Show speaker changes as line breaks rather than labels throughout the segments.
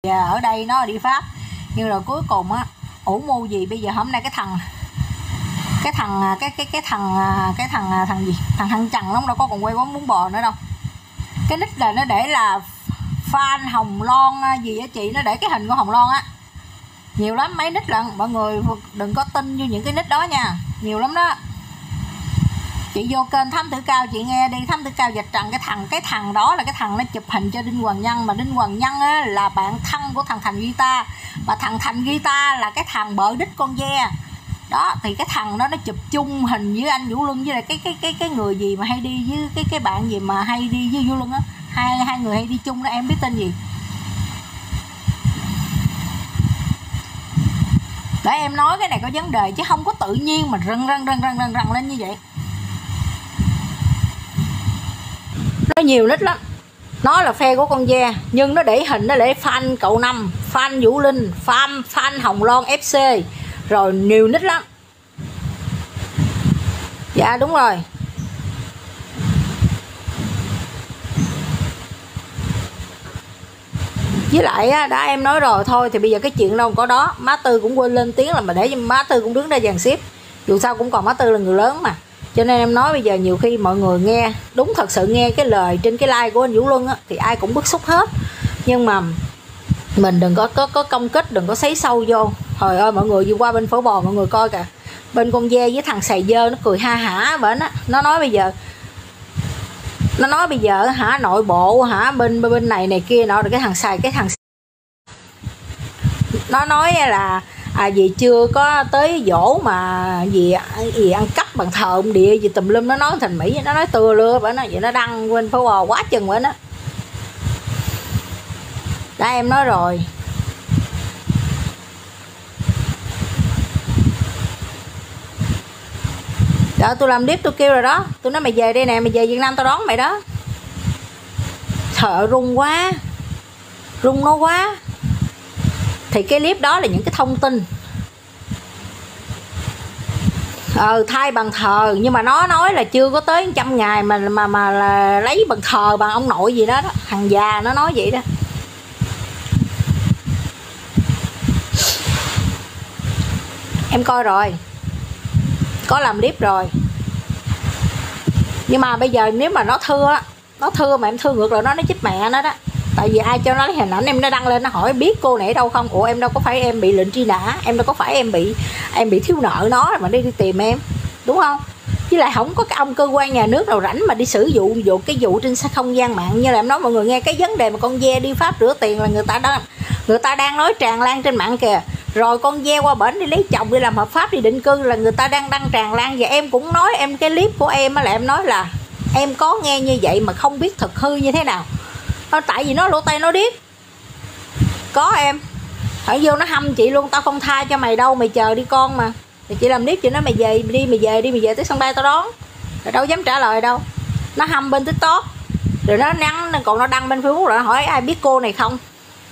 ở đây nó đi Pháp, nhưng rồi cuối cùng á ủ mưu gì bây giờ hôm nay cái thằng Trần nó đâu có còn quay quán bún bò nữa đâu. Cái nick là nó để là fan Hồng Loan gì á chị, nó để cái hình của Hồng Loan á, nhiều lắm, mấy nick lận, mọi người đừng có tin vô những cái nick đó nha, nhiều lắm đó. Chị vô kênh Thám Tử Cao chị nghe đi, Thám Tử Cao vạch trần cái thằng đó là cái thằng nó chụp hình cho Đinh Hoàng Nhân, mà Đinh Hoàng Nhân á, là bạn thân của thằng Thành Guitar, mà thằng Thành Guitar là cái thằng bợ đít con ve đó. Thì cái thằng đó nó chụp chung hình với anh Vũ Luân, với lại cái người gì mà hay đi với cái bạn gì mà hay đi với Vũ Luân á, hai người hay đi chung đó, em biết tên gì để em nói cái này có vấn đề chứ không có tự nhiên mà rần lên như vậy. Nó nhiều nick lắm, nó là phe của con ve nhưng nó để hình, nó để fan cậu Năm, fan Vũ Linh, fan Hồng Loan FC, rồi nhiều nick lắm. Dạ đúng rồi. Với lại á, đã em nói rồi thôi thì bây giờ cái chuyện đâu có đó. Má Tư cũng quên lên tiếng là mà để cho Má Tư cũng đứng ra dàn xếp, dù sao cũng còn Má Tư là người lớn mà. Cho nên em nói bây giờ nhiều khi mọi người nghe đúng, thật sự nghe cái lời trên cái like của anh Vũ Luân á, thì ai cũng bức xúc hết, nhưng mà mình đừng có công kích, đừng có sấy sâu vô. Trời ơi mọi người đi qua bên phở bò mọi người coi kìa, bên con ve với thằng xài dơ nó cười ha hả bển á, nó nói bây giờ hả nội bộ hả bên này kia nọ, rồi cái thằng nó nói là vì chưa có tới dỗ mà gì ăn cắp bằng thờ ông địa gì tùm lum, nó nói thành Mỹ, nó nói tưa lưa bển á, vậy nó đăng bên phở bò quá chừng bển á. Đã em nói rồi. Đó, tôi làm clip tôi kêu rồi đó, tôi nói mày về đây nè, mày về Việt Nam tao đón mày đó. Trời ơi rung quá, rung nó quá. Thì cái clip đó là những cái thông tin thay bằng thờ, nhưng mà nó nói là chưa có tới 100 ngày mà là lấy bằng thờ bằng ông nội gì đó đó, thằng già nó nói vậy đó. Em coi rồi, có làm clip rồi, nhưng mà bây giờ nếu mà nó thưa mà em thưa ngược lại nó chết mẹ nó đó. Tại vì ai cho nó lấy hình ảnh em, nó đăng lên nó hỏi biết cô này ở đâu không. Ủa em đâu có phải em bị lệnh truy nã, em đâu có phải em bị thiếu nợ nó mà đi tìm em, đúng không? Với lại không có cái ông cơ quan nhà nước nào rảnh mà đi sử dụng cái vụ trên không gian mạng. Như là em nói mọi người nghe, cái vấn đề mà con ve đi Pháp rửa tiền là người ta đang nói tràn lan trên mạng kìa. Rồi con ve qua bển đi lấy chồng, đi làm hợp pháp, đi định cư là người ta đang đăng tràn lan. Và em cũng nói, em cái clip của em là em nói là em có nghe như vậy mà không biết thực hư như thế nào. Tại vì nó lỗ tay nó điếc. Có em phải vô nó hâm chị luôn, tao không tha cho mày đâu, mày chờ đi con mà. Thì chị làm clip chị nói mày về đi tới sân bay tao đón. Rồi đâu dám trả lời đâu. Nó hâm bên TikTok, rồi nó nhắn, còn nó đăng bên Facebook rồi nó hỏi ai biết cô này không.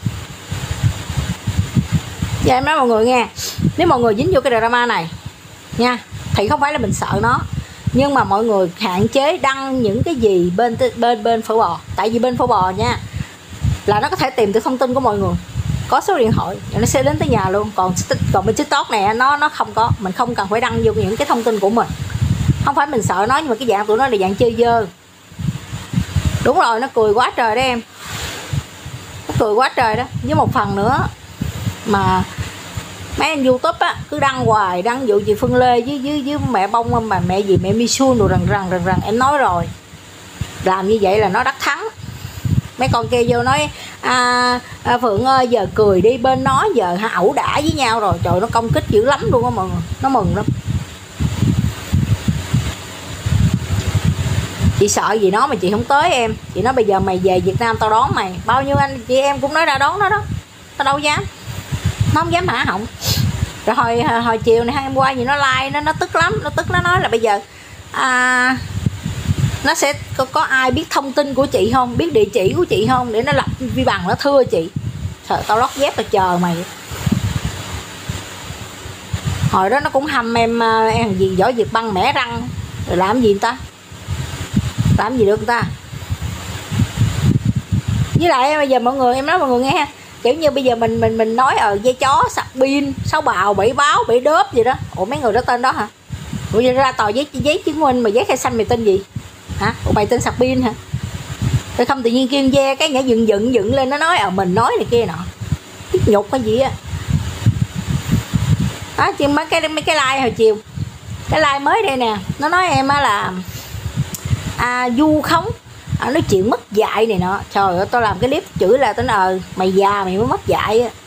Giờ em nói mọi người nghe, nếu mọi người dính vô cái drama này nha, thì không phải là mình sợ nó, nhưng mà mọi người hạn chế đăng những cái gì bên phở bò. Tại vì bên phở bò nha là nó có thể tìm được thông tin của mọi người, có số điện thoại, nó sẽ đến tới nhà luôn. Còn bên TikTok này nó không có, mình không cần phải đăng vô những cái thông tin của mình. Không phải mình sợ nó, nhưng mà cái dạng tụi nó là dạng chơi dơ. Đúng rồi, nó cười quá trời đó em, nó cười quá trời đó. Với một phần nữa mà mấy anh YouTube á cứ đăng hoài, đăng vụ gì Phương Lê với mẹ Bông mà mẹ gì mẹ Misun rồi rằng em nói rồi, làm như vậy là nó đắc thắng. Mấy con kia vô nói Phượng ơi giờ cười đi, bên nó giờ ẩu đả với nhau rồi. Trời, nó công kích dữ lắm luôn á mọi người, nó mừng lắm. Chị sợ gì nó mà chị không tới em. Chị nói bây giờ mày về Việt Nam tao đón mày. Bao nhiêu anh chị em cũng nói ra đón nó đó, tao đâu dám, nó không dám hả họng. Rồi hồi chiều này hôm qua gì nó like, nó tức lắm, nó nói là bây giờ nó sẽ có ai biết thông tin của chị không, biết địa chỉ của chị không, để nó lập vi bằng nó thưa chị. Trời, tao lót dép tao chờ mày. Hồi đó nó cũng hâm em gì Võ Việt Băng mẻ răng, rồi làm gì người ta, làm gì được người ta. Với lại bây giờ mọi người, em nói mọi người nghe, kiểu như bây giờ mình nói dây chó sạc pin, sáu bào, bảy báo, bảy đớp gì đó. Ủa mấy người đó tên đó hả? Ủa ra tòa giấy chứng minh mà giấy khai xanh mày tên gì hả? Ủa mày tên sạc pin hả? Rồi không tự nhiên kêu ve cái nhảy dựng lên nó nói mình nói này kia nọ, biết nhục hay gì á. Đó chứ mấy cái like hồi chiều, cái like mới đây nè, nó nói em á là du khống, nói chuyện mất dạy này nọ. Trời ơi, tôi làm cái clip chửi là tính mày già mày mới mất dạy á.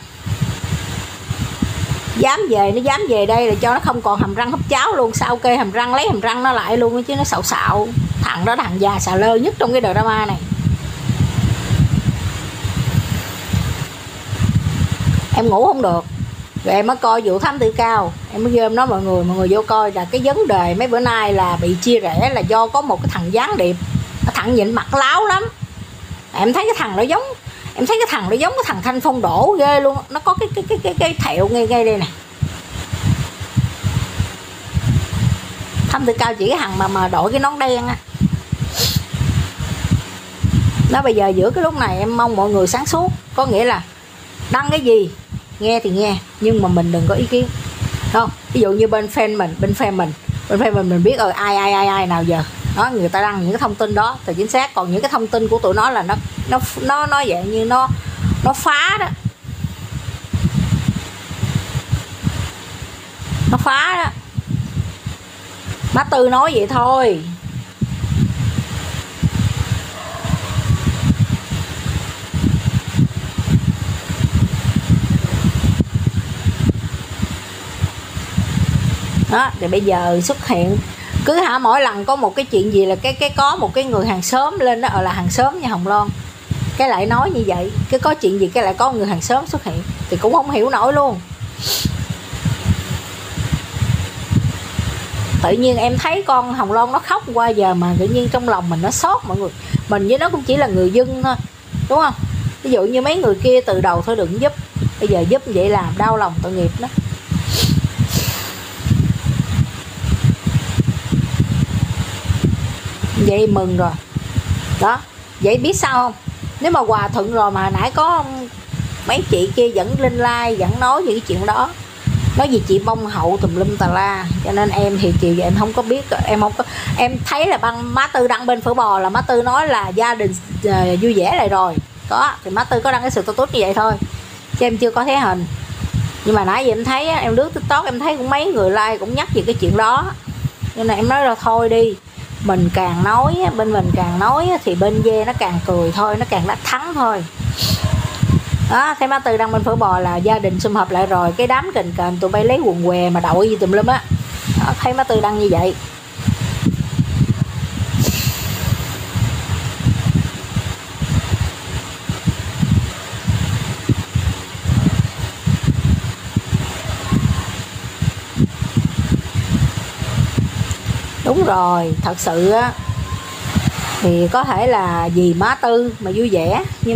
Dám về đây là cho nó không còn hàm răng húp cháo luôn. Sao kê hàm răng, lấy hàm răng nó lại luôn chứ nó xạo. Thằng đó thằng già xà lơ nhất trong cái drama này. Em ngủ không được, rồi em mới coi vụ Thám Tử Cao, em mới game nói mọi người vô coi. Là cái vấn đề mấy bữa nay là bị chia rẽ là do có một cái thằng gián điệp, cái thằng nhịn mặt láo lắm. Em thấy cái thằng đó giống, cái thằng Thanh Phong Đổ ghê luôn. Nó có cái thẹo ngay đây nè. Thám Tử Cao chỉ cái thằng mà đội cái nón đen á. Nó bây giờ giữa cái lúc này em mong mọi người sáng suốt, có nghĩa là đăng cái gì nghe thì nghe, nhưng mà mình đừng có ý kiến, không? Ví dụ như bên fan mình biết ai nào giờ đó, người ta đăng những cái thông tin đó thì chính xác. Còn những cái thông tin của tụi nó là nó dạng như nó phá đó, má Tư nói vậy thôi. Đó, thì bây giờ xuất hiện cứ mỗi lần có một cái chuyện gì là có một cái người hàng xóm lên đó, là hàng xóm nha Hồng Loan, cái lại nói như vậy. Cái có chuyện gì cái lại có người hàng xóm xuất hiện, thì cũng không hiểu nổi luôn. Tự nhiên em thấy con Hồng Loan nó khóc qua giờ mà tự nhiên trong lòng mình nó xót mọi người. Mình với nó cũng chỉ là người dân thôi, đúng không? Ví dụ như mấy người kia từ đầu thôi đừng giúp, bây giờ giúp vậy làm đau lòng tội nghiệp đó. Vậy mừng rồi đó. Vậy biết sao không, nếu mà hòa thuận rồi mà nãy có mấy chị kia vẫn lên like, vẫn nói về cái chuyện đó, nói gì chị bông hậu tùm lum tà la. Cho nên em thì chiều giờ em không có biết, em thấy là má Tư đăng bên Phở Bò là má Tư nói là gia đình vui vẻ lại rồi đó, thì má Tư có đăng cái sự tốt như vậy thôi, chứ em chưa có thấy hình. Nhưng mà nãy giờ em thấy em lướt TikTok em thấy cũng mấy người like cũng nhắc về cái chuyện đó, nên là em nói là thôi đi. Mình càng nói, bên mình càng nói thì bên Ve nó càng cười thôi, nó càng đắc thắng thôi đó. Thấy má Tư đăng bên Phở Bò là gia đình sum họp lại rồi, cái đám kền tụi bay lấy quần què mà đậu gì tùm lum á. Thấy má Tư đăng như vậy. Đúng rồi, thật sự á thì có thể là vì má Tư mà vui vẻ, nhưng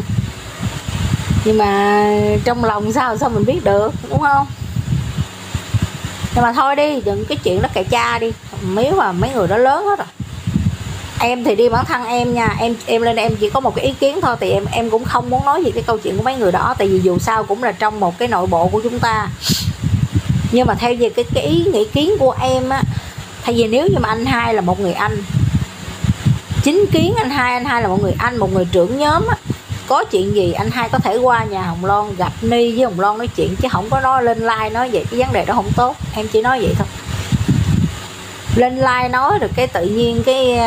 mà trong lòng sao mình biết được, đúng không? Nhưng mà thôi đi, đừng cái chuyện đó cày cha đi, nếu mà mấy người đó lớn hết rồi. Em thì đi bản thân em nha, em lên em chỉ có một cái ý kiến thôi, thì em cũng không muốn nói gì cái câu chuyện của mấy người đó, tại vì dù sao cũng là trong một cái nội bộ của chúng ta. Nhưng mà theo về cái ý nghĩ kiến của em á, thay vì nếu như mà anh hai là một người anh chính kiến, anh hai là một người anh, một người trưởng nhóm á, có chuyện gì anh hai có thể qua nhà Hồng Loan gặp Ni với Hồng Loan nói chuyện, chứ không có nói lên like nói vậy, cái vấn đề đó không tốt. Em chỉ nói vậy thôi. Lên like nói được cái tự nhiên cái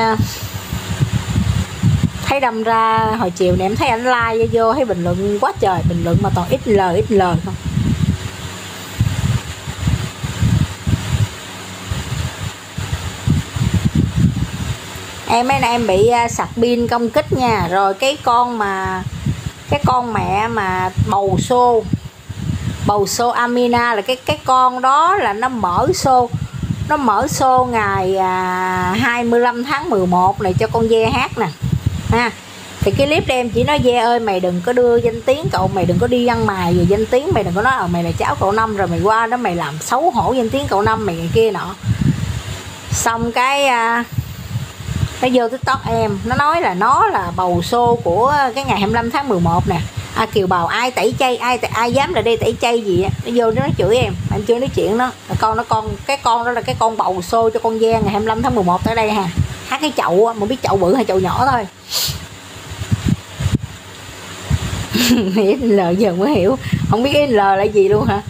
thấy đâm ra hồi chiều này em thấy anh like vô thấy bình luận quá trời, bình luận mà toàn ít lời không. Em ấy là em bị sạc pin công kích nha. Rồi cái con mẹ mà bầu xô Amina là cái con đó là nó mở show ngày 25 tháng 11 này cho con Ve hát nè ha. Thì cái clip đây em chỉ nói Ve ơi mày đừng có đưa danh tiếng cậu, mày đừng có đi ăn mài về danh tiếng, mày đừng có nói mày là cháu cậu Năm rồi mày qua đó mày làm xấu hổ danh tiếng cậu Năm mày ngày kia nọ. Xong cái nó vô TikTok em, nó nói là nó là bầu show của cái ngày 25 tháng 11 nè. Kiều bào ai tẩy chay, ai dám lại đây tẩy chay gì á, nó vô nó chửi em chưa nói chuyện đó. Cái con đó là cái con bầu xô cho con Giang ngày 25 tháng 11 tới đây ha, hát cái chậu á, mà biết chậu bự hay chậu nhỏ thôi. L giờ mới hiểu, không biết cái L là gì luôn hả.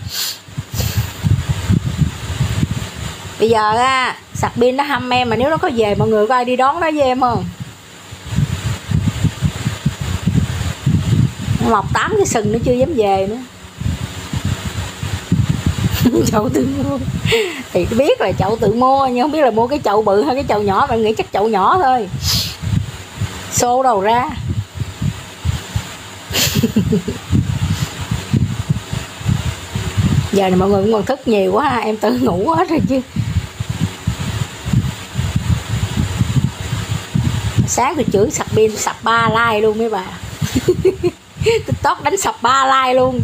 Bây giờ á, sạc pin nó hâm em, mà nếu nó có về mọi người có ai đi đón nó với em không? Mọc 8 cái sừng nó chưa dám về nữa. Chậu tự mua thì biết là chậu tự mua, nhưng không biết là mua cái chậu bự hay cái chậu nhỏ. Bạn nghĩ chắc chậu nhỏ thôi, xô đầu ra. Giờ này mọi người cũng còn thức nhiều quá ha, em tự ngủ hết rồi chứ. Sáng tôi chửi sạc pin sập 3 like luôn mấy bà. TikTok đánh sập 3 like luôn.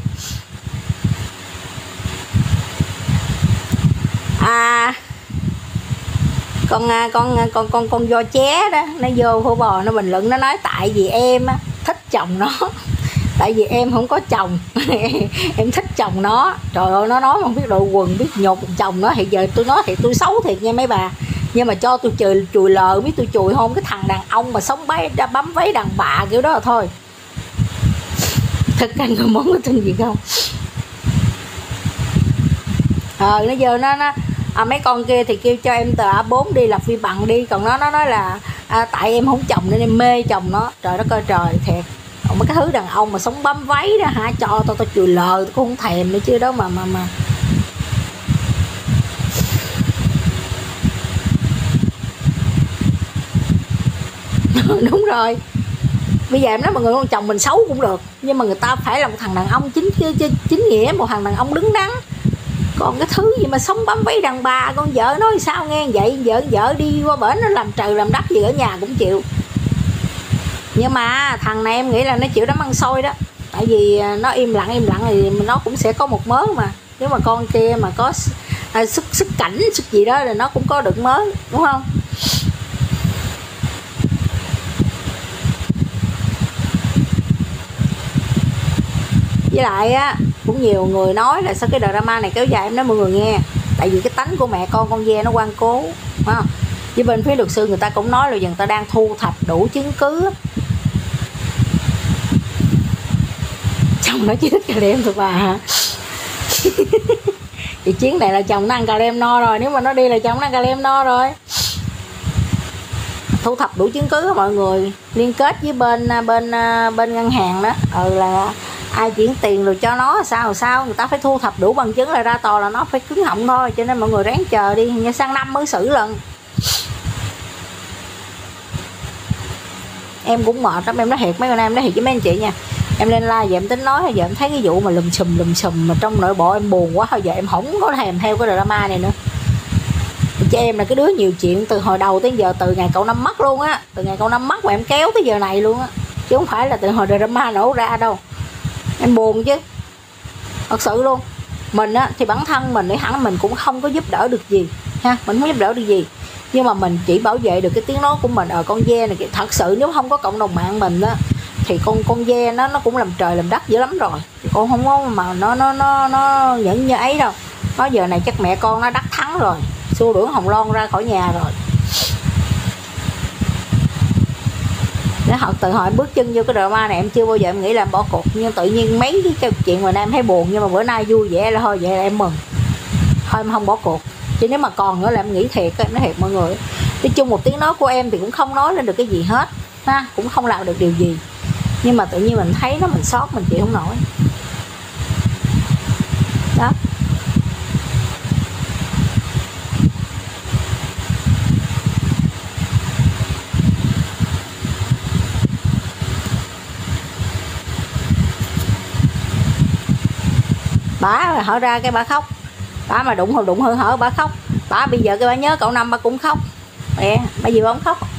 Con do ché đó, nó vô hổ bò nó bình luận, nó nói tại vì em á, thích chồng nó, tại vì em không có chồng. Em thích chồng nó. Trời ơi, nó nói không biết đội quần, biết nhục chồng nó. Thì giờ tôi nói thì tôi xấu thiệt nha mấy bà, nhưng mà cho tôi chùi lờ, biết tôi chùi không, cái thằng đàn ông mà sống bấm váy đàn bà kiểu đó là thôi. Thực anh có món có tin gì không? Nó vô nó mấy con kia thì kêu cho em tờ A4 đi lập vi bằng đi, còn nó nói là tại em không chồng nên em mê chồng nó. Trời đất ơi trời, thiệt. Còn mấy cái thứ đàn ông mà sống bấm váy đó hả, cho tao chùi lờ tôi cũng không thèm nữa chứ đó mà. Đúng rồi. Bây giờ em nói mọi người, con chồng mình xấu cũng được, nhưng mà người ta phải là một thằng đàn ông chính nghĩa, một thằng đàn ông đứng đắn. Còn cái thứ gì mà sống bấm váy đàn bà, con vợ nói sao nghe vậy, vợ đi qua bển nó làm trời làm đất gì ở nhà cũng chịu. Nhưng mà thằng này em nghĩ là nó chịu đấm ăn xôi đó, tại vì nó im lặng thì nó cũng sẽ có một mớ mà. Nếu mà con kia mà có sức cảnh sức gì đó thì nó cũng có được mớ, đúng không? Với lại á, cũng nhiều người nói là sao cái drama này kéo dài. Em nói mọi người nghe, tại vì cái tánh của mẹ con ve nó ngoan cố, phải không? Với bên phía luật sư người ta cũng nói là người ta đang thu thập đủ chứng cứ. Chồng nó chỉ thích cà lem thôi bà hả? Thì chuyến này là chồng nó ăn cà lem no rồi, nếu mà nó đi là chồng nó ăn cà lem no rồi. Thu thập đủ chứng cứ mọi người, liên kết với bên ngân hàng đó, là ai chuyển tiền rồi cho nó sao người ta phải thu thập đủ bằng chứng là ra tòa là nó phải cứng họng thôi. Cho nên mọi người ráng chờ đi, như sang năm mới xử lần. Em cũng mệt lắm, em nói thiệt mấy con em nói thiệt với mấy anh chị nha. Em lên live giờ em tính nói, giờ em thấy cái vụ mà lùm xùm mà trong nội bộ em buồn quá, thôi giờ em không có thèm theo cái drama này nữa. Cho em là cái đứa nhiều chuyện từ hồi đầu tới giờ, từ ngày cậu Năm mất luôn á, từ ngày cậu Năm mất mà em kéo tới giờ này luôn á, chứ không phải là từ hồi drama nổ ra đâu. Em buồn chứ, thật sự luôn. Mình á thì bản thân mình, để hẳn mình cũng không có giúp đỡ được gì ha, mình không giúp đỡ được gì, nhưng mà mình chỉ bảo vệ được cái tiếng nói của mình. Con ve này thật sự nếu không có cộng đồng mạng mình á thì con ve nó cũng làm trời làm đất dữ lắm rồi. Con không có mà nó những như ấy đâu. Nó giờ này chắc mẹ con nó đắc thắng rồi, xua đuổi Hồng Loan ra khỏi nhà rồi. Để họ từ hồi bước chân vô cái drama này em chưa bao giờ em nghĩ là em bỏ cuộc, nhưng tự nhiên mấy cái chuyện mà em thấy buồn, nhưng mà bữa nay vui vẻ là thôi, vậy là em mừng, thôi em không bỏ cuộc. Chứ nếu mà còn nữa là em nghĩ thiệt, nói thiệt mọi người, nói chung một tiếng nói của em thì cũng không nói lên được cái gì hết ha, cũng không làm được điều gì, nhưng mà tự nhiên mình thấy nó, mình xót, mình chịu không nổi đó. Bả hở ra cái bả khóc, bả mà đụng hư hở bả khóc. Bả bây giờ cái bả nhớ cậu Năm bả cũng khóc. Mẹ, bả gì bả không khóc?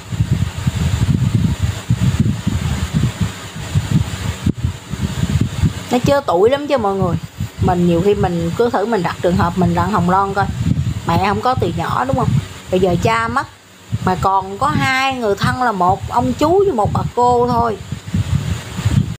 Nó chưa tuổi lắm chứ mọi người. Mình nhiều khi mình cứ thử mình đặt trường hợp mình Đặng Hồng Loan coi. Mẹ không có từ nhỏ đúng không? Bây giờ cha mất mà còn có hai người thân là một ông chú với một bà cô thôi.